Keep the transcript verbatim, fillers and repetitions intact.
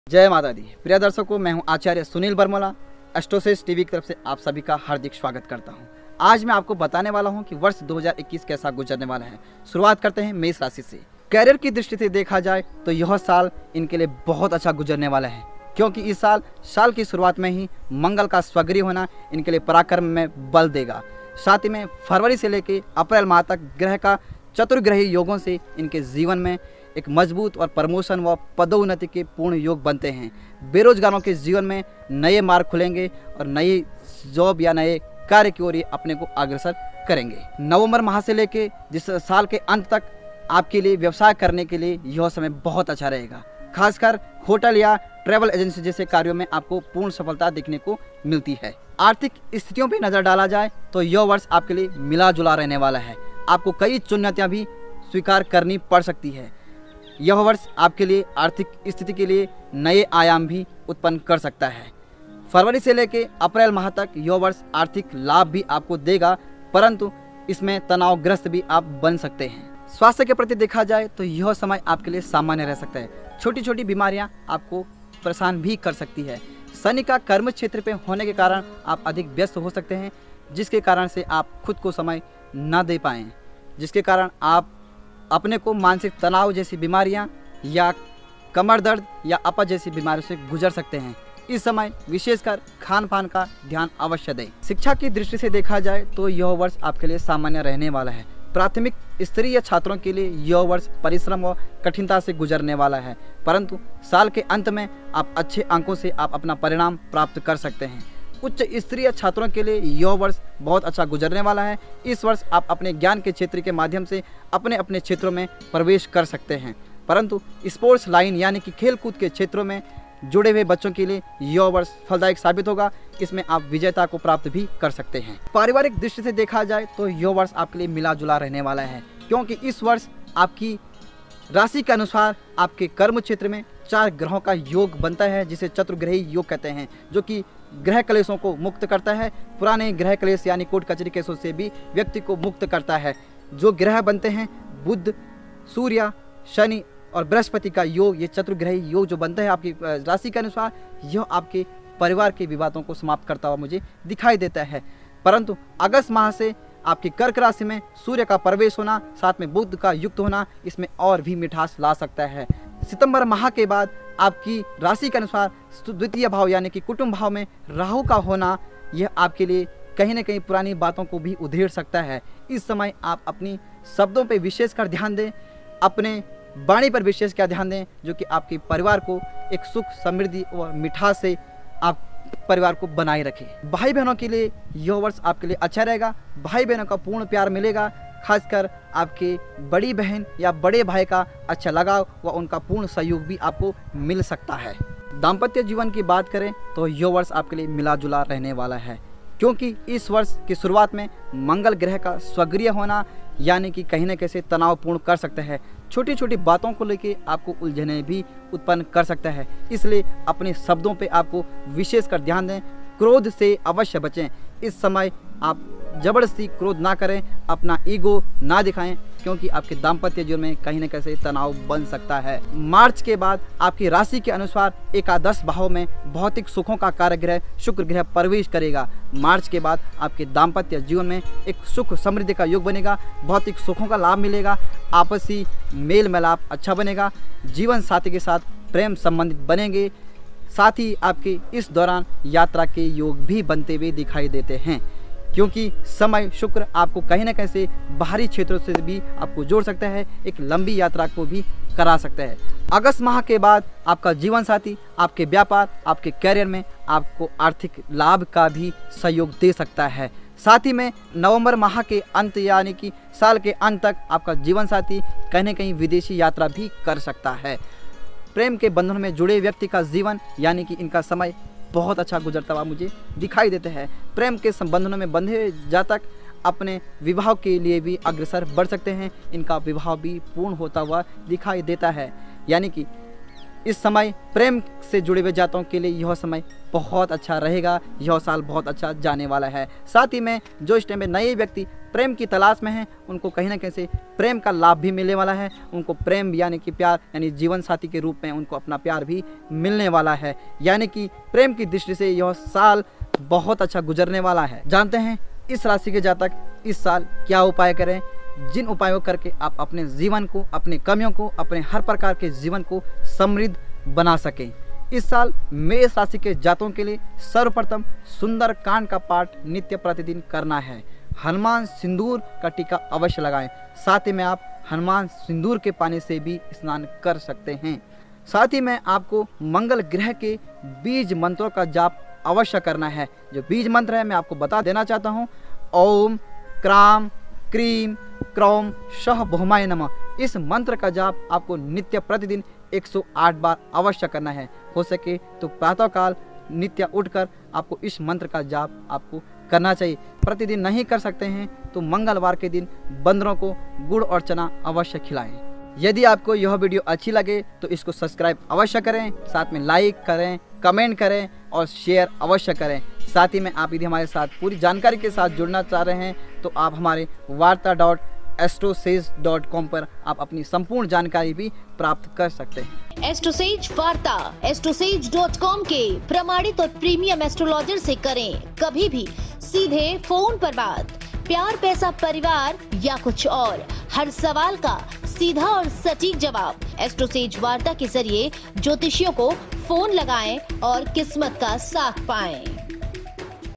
जय माता दी। प्रिय दर्शकों, मैं हूं आचार्य सुनील बर्मला। एस्ट्रोसिस टीवी की तरफ से आप सभी का हार्दिक स्वागत करता हूं। आज मैं आपको बताने वाला हूं कि वर्ष दो हज़ार इक्कीस कैसा गुजरने वाला है। शुरुआत करते हैं मेष राशि से। कैरियर की दृष्टि से देखा जाए तो यह साल इनके लिए बहुत अच्छा गुजरने वाला है, क्योंकि इस साल साल की शुरुआत में ही मंगल का स्वग्रही होना इनके लिए पराक्रम में बल देगा। साथ ही में फरवरी से लेकर अप्रैल माह तक ग्रह का चतुर्ग्रही योगों से इनके जीवन में एक मजबूत और प्रमोशन व पदोन्नति के पूर्ण योग बनते हैं। बेरोजगारों के जीवन में नए मार्ग खुलेंगे और नई जॉब या नए कार्य की ओर अपने को अग्रसर करेंगे। नवंबर माह से लेके जिस साल के अंत तक आपके लिए व्यवसाय करने के लिए यह समय बहुत अच्छा रहेगा। खासकर होटल या ट्रैवल एजेंसी जैसे कार्यों में आपको पूर्ण सफलता देखने को मिलती है। आर्थिक स्थितियों पर नजर डाला जाए तो यह वर्ष आपके लिए मिला जुला रहने वाला है। आपको कई चुनौतियां भी स्वीकार करनी पड़ सकती है। यह वर्ष आपके लिए आर्थिक स्थिति के लिए नए आयाम भी उत्पन्न कर सकता है। फरवरी से लेकर अप्रैल माह तक यह वर्ष आर्थिक लाभ भी आपको देगा, परंतु इसमें तनावग्रस्त भी आप बन सकते हैं। स्वास्थ्य के प्रति देखा जाए तो यह समय आपके लिए सामान्य रह सकता है। छोटी छोटी बीमारियां आपको परेशान भी कर सकती है। शनि का कर्म क्षेत्र पे होने के कारण आप अधिक व्यस्त हो सकते हैं, जिसके कारण से आप खुद को समय न दे पाएँ, जिसके कारण आप अपने को मानसिक तनाव जैसी बीमारियां या कमर दर्द या अपच जैसी बीमारियों से गुजर सकते हैं। इस समय विशेषकर खान पान का ध्यान अवश्य दें। शिक्षा की दृष्टि से देखा जाए तो यह वर्ष आपके लिए सामान्य रहने वाला है। प्राथमिक स्तरीय छात्रों के लिए यह वर्ष परिश्रम और कठिनता से गुजरने वाला है, परंतु साल के अंत में आप अच्छे अंकों से आप अपना परिणाम प्राप्त कर सकते हैं। उच्च स्तरीय छात्रों के लिए यह वर्ष बहुत अच्छा गुजरने वाला है। इस वर्ष आप अपने ज्ञान के क्षेत्र के माध्यम से अपने अपने क्षेत्रों में प्रवेश कर सकते हैं, परंतु स्पोर्ट्स लाइन यानी कि खेल कूद के क्षेत्रों में जुड़े हुए बच्चों के लिए यह वर्ष फलदायक साबित होगा। इसमें आप विजेता को प्राप्त भी कर सकते हैं। पारिवारिक दृष्टि से देखा जाए तो यह वर्ष आपके लिए मिला जुला रहने वाला है, क्योंकि इस वर्ष आपकी राशि के अनुसार आपके कर्म क्षेत्र में चार ग्रहों का योग बनता है, जिसे चतुर्ग्रही योग कहते हैं, जो कि ग्रह कलेशों को मुक्त करता है। पुराने ग्रह कलेश यानी कोर्ट कचहरी केसों से भी व्यक्ति को मुक्त करता है। जो ग्रह बनते हैं बुध, सूर्य, शनि और बृहस्पति का योग, ये चतुर्ग्रही योग जो बनता है आपकी राशि के अनुसार, यह आपके परिवार के विवादों को समाप्त करता हुआ मुझे दिखाई देता है। परंतु अगस्त माह से आपकी कर्क राशि में सूर्य का प्रवेश होना, साथ में बुध का युक्त होना, इसमें और भी मिठास ला सकता है। सितंबर माह के बाद आपकी राशि के अनुसार द्वितीय भाव यानी कि कुटुंब भाव में राहु का होना, यह आपके लिए कहीं ना कहीं पुरानी बातों को भी उधेड़ सकता है। इस समय आप अपनी शब्दों पर विशेषकर ध्यान दें, अपने वाणी पर विशेष क्या ध्यान दें, जो कि आपके परिवार को एक सुख, समृद्धि और मिठास से आप परिवार को बनाए रखें। भाई बहनों के लिए यह वर्ष आपके लिए अच्छा रहेगा। भाई बहनों का पूर्ण प्यार मिलेगा, खासकर आपके बड़ी बहन या बड़े भाई का अच्छा लगाव व उनका पूर्ण सहयोग भी आपको मिल सकता है। दाम्पत्य जीवन की बात करें तो यह वर्ष आपके लिए मिला जुला रहने वाला है, क्योंकि इस वर्ष की शुरुआत में मंगल ग्रह का स्वग्रही होना यानी कि कहीं न कहीं तनावपूर्ण कर सकता है। छोटी छोटी बातों को लेके आपको उलझने भी उत्पन्न कर सकता है, इसलिए अपने शब्दों पे आपको विशेषकर ध्यान दें। क्रोध से अवश्य बचें। इस समय आप जबरदस्ती क्रोध ना करें, अपना ईगो ना दिखाएं, क्योंकि आपके दाम्पत्य जीवन में कहीं न कहीं तनाव बन सकता है। मार्च के बाद आपकी राशि के अनुसार एकादश भाव में भौतिक सुखों का कारग्रह शुक्र ग्रह प्रवेश करेगा। मार्च के बाद आपके दाम्पत्य जीवन में एक सुख समृद्धि का योग बनेगा, भौतिक सुखों का लाभ मिलेगा, आपसी मेल मिलाप अच्छा बनेगा, जीवन साथी के साथ प्रेम संबंधित बनेंगे। साथ ही आपके इस दौरान यात्रा के योग भी बनते हुए दिखाई देते हैं, क्योंकि समय शुक्र आपको कहीं ना कहीं से बाहरी क्षेत्रों से भी आपको जोड़ सकता है, एक लंबी यात्रा को भी करा सकता है। अगस्त माह के बाद आपका जीवन साथी आपके व्यापार, आपके कैरियर में आपको आर्थिक लाभ का भी सहयोग दे सकता है। साथ ही में नवंबर माह के अंत यानी कि साल के अंत तक आपका जीवन साथी कहीं ना कहीं विदेशी यात्रा भी कर सकता है। प्रेम के बंधन में जुड़े व्यक्ति का जीवन यानी कि इनका समय बहुत अच्छा गुजरता हुआ मुझे दिखाई देता है। प्रेम के संबंधों में बंधे जातक अपने विवाह के लिए भी अग्रसर बढ़ सकते हैं। इनका विवाह भी पूर्ण होता हुआ दिखाई देता है, यानी कि इस समय प्रेम से जुड़े हुए जातकों के लिए यह समय बहुत अच्छा रहेगा, यह साल बहुत अच्छा जाने वाला है। साथ ही में जो इस टाइम में नए व्यक्ति प्रेम की तलाश में हैं, उनको कहीं ना कहीं से प्रेम का लाभ भी मिलने वाला है। उनको प्रेम यानी कि प्यार यानी जीवन साथी के रूप में उनको अपना प्यार भी मिलने वाला है। यानी कि प्रेम की दृष्टि से यह साल बहुत अच्छा गुजरने वाला है। जानते हैं इस राशि के जातक इस साल क्या उपाय करें, जिन उपायों करके आप अपने जीवन को, अपने कमियों को, अपने हर प्रकार के जीवन को समृद्ध बना सकें। इस साल मेष राशि के जातकों के लिए सर्वप्रथम सुंदर कांड का पाठ नित्य प्रतिदिन करना है। हनुमान सिंदूर का टीका अवश्य लगाएं। साथ ही में आप हनुमान सिंदूर के पानी से भी स्नान कर सकते हैं। साथ ही में आपको मंगल ग्रह के बीज मंत्रों का जाप अवश्य करना है। जो बीज मंत्र है मैं आपको बता देना चाहता हूँ। ओम क्राम क्रीम क्रौम शह भौमाय नमः। इस मंत्र का जाप आपको नित्य प्रतिदिन एक सौ आठ बार अवश्य करना है। हो सके तो प्रातःकाल नित्य उठकर आपको इस मंत्र का जाप आपको करना चाहिए। प्रतिदिन नहीं कर सकते हैं तो मंगलवार के दिन बंदरों को गुड़ और चना अवश्य खिलाएं। यदि आपको यह वीडियो अच्छी लगे तो इसको सब्सक्राइब अवश्य करें, साथ में लाइक करें, कमेंट करें और शेयर अवश्य करें। साथ ही में आप यदि हमारे साथ पूरी जानकारी के साथ जुड़ना चाह रहे हैं तो आप हमारे वार्ता डॉट एस्ट्रोसेज डॉट कॉम पर आप अपनी संपूर्ण जानकारी भी प्राप्त कर सकते हैं। एस्ट्रोसेज वार्ता एस्ट्रोसेज डॉट कॉम के प्रमाणित और प्रीमियम एस्ट्रोलॉजर से करें कभी भी सीधे फोन पर बात। प्यार, पैसा, परिवार या कुछ और, हर सवाल का सीधा और सटीक जवाब। एस्ट्रोसेज वार्ता के जरिए ज्योतिषियों को फोन लगाएं और किस्मत का साथ पाएं।